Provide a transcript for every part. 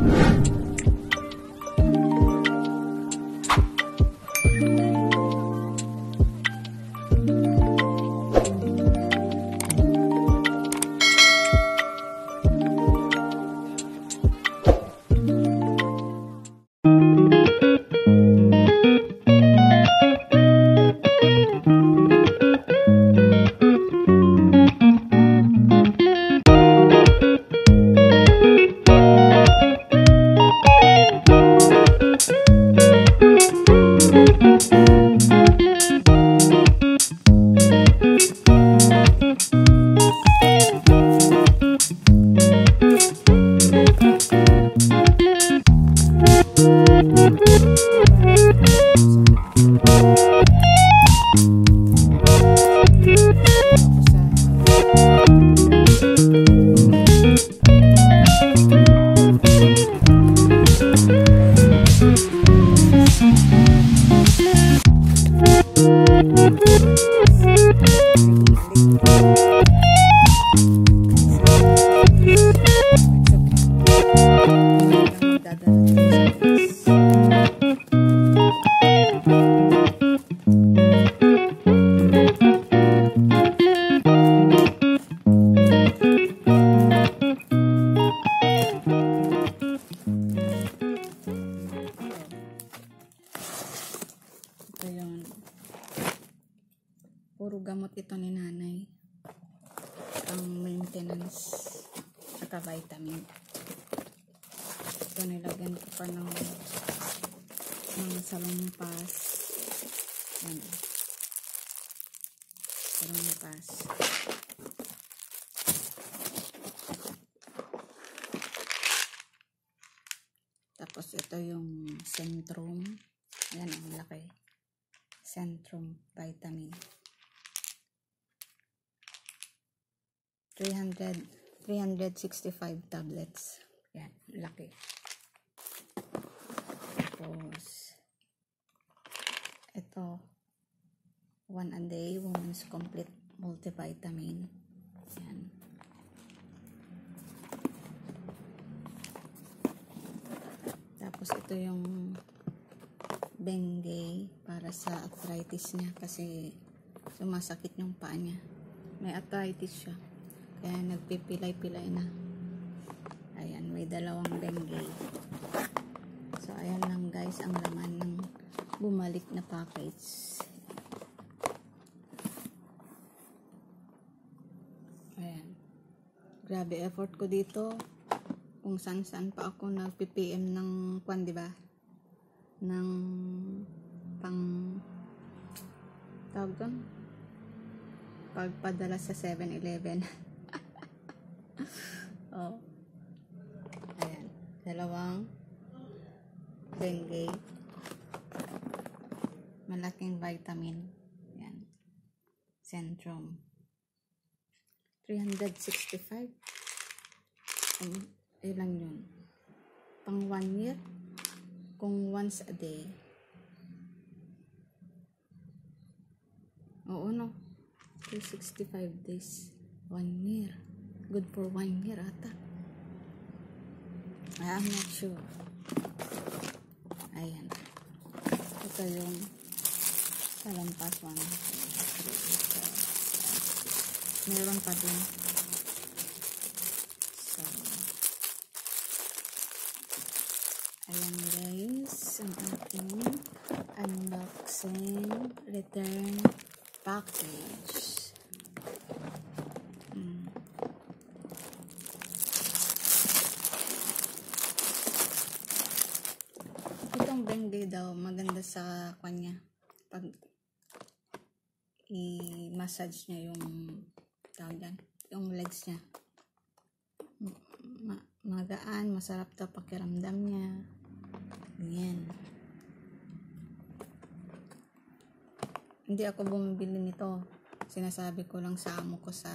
Puro gamot ito ni nanay. Ang maintenance saka vitamin. Ito nilagyan ko pa ng salumpas. Yan. Salumpas. Tapos ito yung Centrum. Yan ang laki. Centrum vitamin. 365 tablets. Yan, laki. Tapos ito 1 a day Women's Complete Multivitamin. Yan. Tapos ito yung Bengay para sa arthritis niya kasi sumasakit yung paa niya. May arthritis siya. Kaya nagpipilay-pilay na. Ayan, may dalawang Bengay. So, ayan lang guys ang laman ng bumalik na package. Ayan. Grabe effort ko dito. Kung saan-saan pa ako nag-PPM ng kwan, diba? Ng pang tawag doon? Pagpadala sa 7-Eleven. Oh. Ayan. Dalawang Bengay. Malaking vitamin. Ayan. Centrum. 365. Ilan yun? Pang 1 year? Kung once a day. Oo, no? 365 days. 1 year. Good for 1 year ata. I'm not sure. Ayan. Ito yung salumpas 1. Meron pa din. So, ayan guys. Ang ating unboxing return package. Bengay daw maganda sa kanya pag i-massage niya yung tawag yung legs niya. Magaan, masarap daw pakiramdam niya. Ganyan. Hindi ako bumibili nito. Sinasabi ko lang sa amo ko sa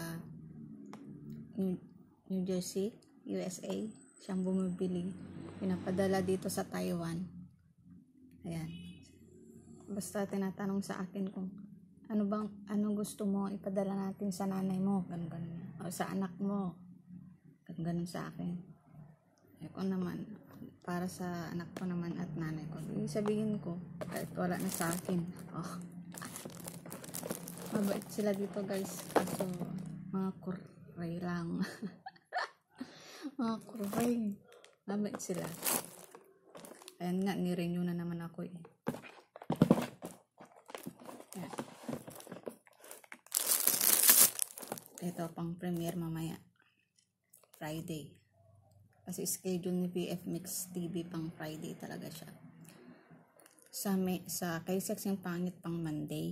New Jersey, USA. Siyang bumibili. Pinapadala dito sa Taiwan. Ayan. Basta tinatanong sa akin kung ano gusto mo ipadala natin sa nanay mo, ganun. O sa anak mo. Ganun sa akin. Ako naman, para sa anak ko naman at nanay ko. Sabihin ko, kahit wala na sa akin. Oh. Mabait sila dito guys. Kaso, mga kuray lang. Mga kuray. Mabait sila. Ayan nga, ni-renew na naman ako eh. Ayan. Ito pang premiere mamaya. Friday. Kasi schedule ni BF Mix TV pang Friday talaga siya. Sa kay Sexing Pangit pang Monday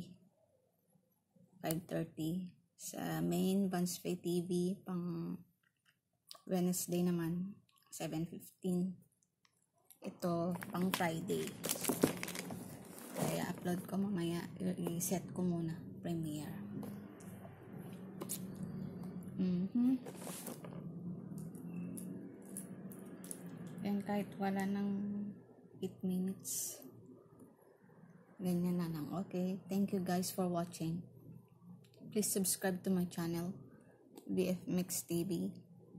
5:30. Sa main Vanspe TV pang Wednesday naman 7:15. Ito pang Friday. Kaya upload ko mamaya. I-set ko muna premiere. And kahit wala ng 8 minutes, ganyan na lang. Okay, thank you guys for watching. Please subscribe to my channel, BF Mix TV,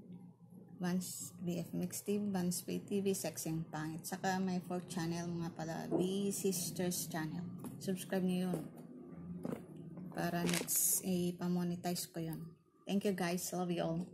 BF Mix TV, Vanspe TV, Sexing Pangit. Saka may 4th channel mga pala, B Sisters channel. Subscribe niyo yun para next ipamonetize ko yun. Thank you guys, love you all.